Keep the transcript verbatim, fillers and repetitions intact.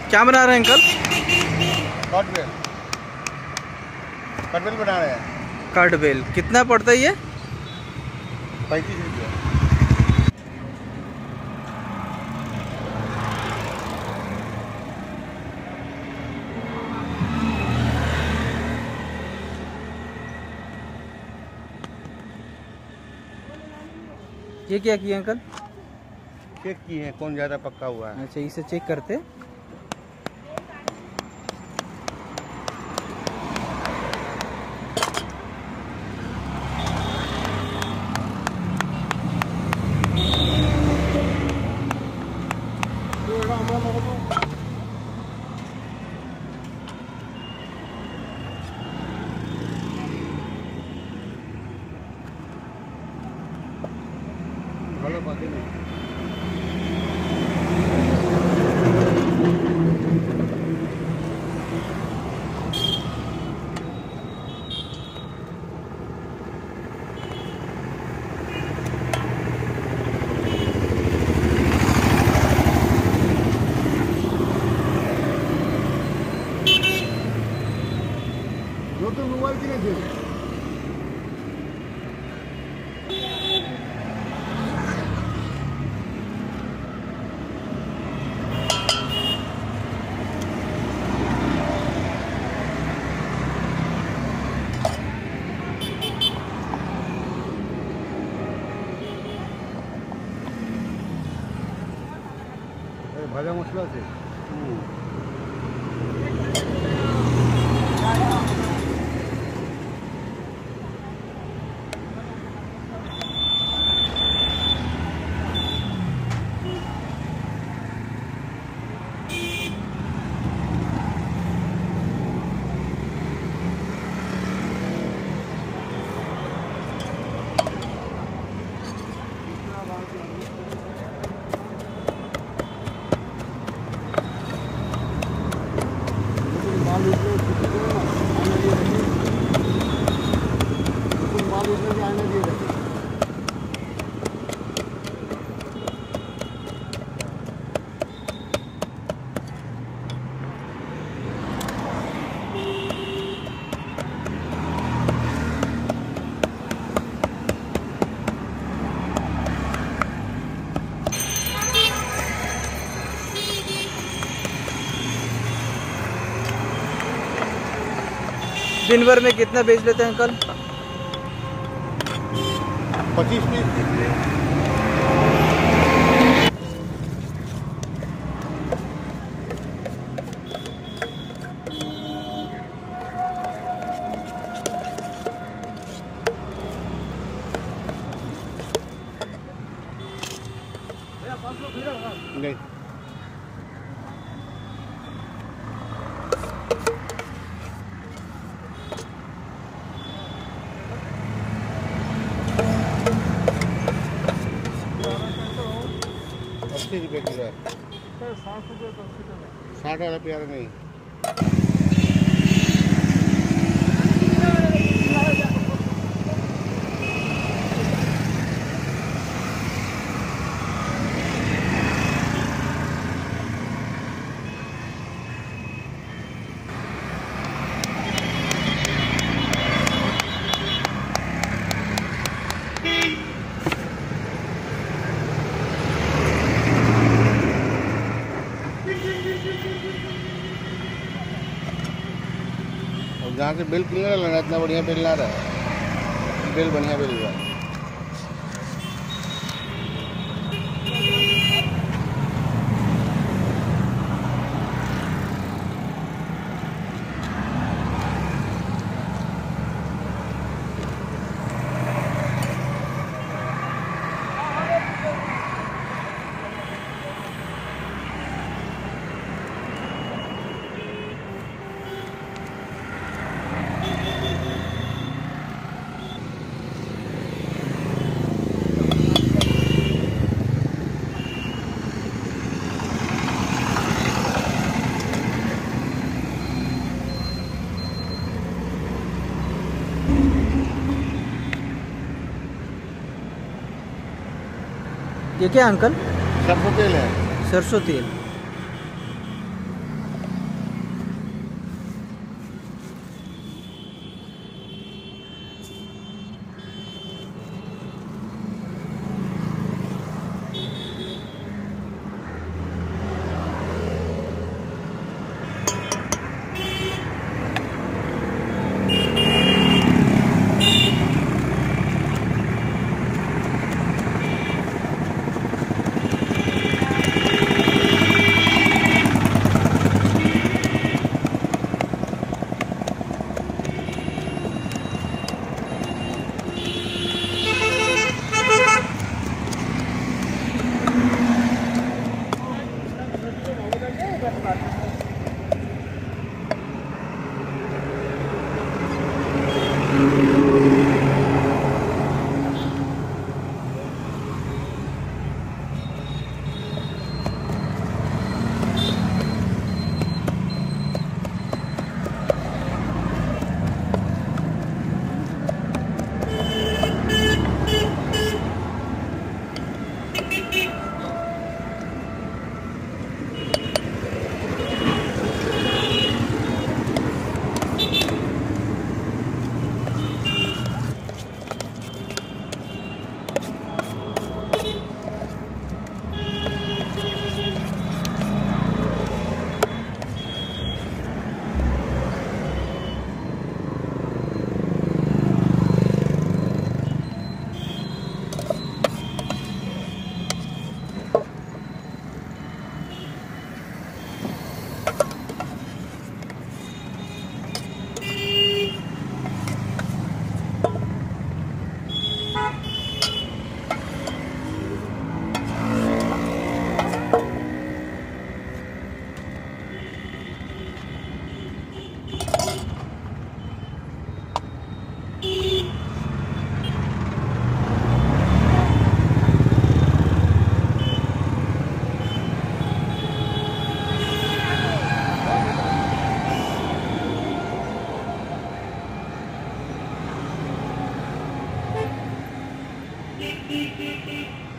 क्या बना रहे हैं अंकल? कटबेल कटबेल बना रहे हैं। कटबेल कितना पड़ता है ये? पैंतीस रुपये। ये क्या किया अंकल? चेक किए हैं कौन ज़्यादा पक्का हुआ है। अच्छा, इसे चेक करते। ভালো পাতি নেই। নতুন মোবাইল কিনেছে। ভাজা মশলা আছে। दिन भर में कितना बेच लेते हैं अंकल? पच्चीस पीस। नहीं अस्सी रुपये किलो है। साठ वाला प्यारा नहीं। जहाँ से बिल क्लियर लगा इतना बढ़िया बिल ला रहा है। बिल बढ़िया बिल हुआ। ये क्या अंकल? सरसों तेल है। सरसों तेल। है।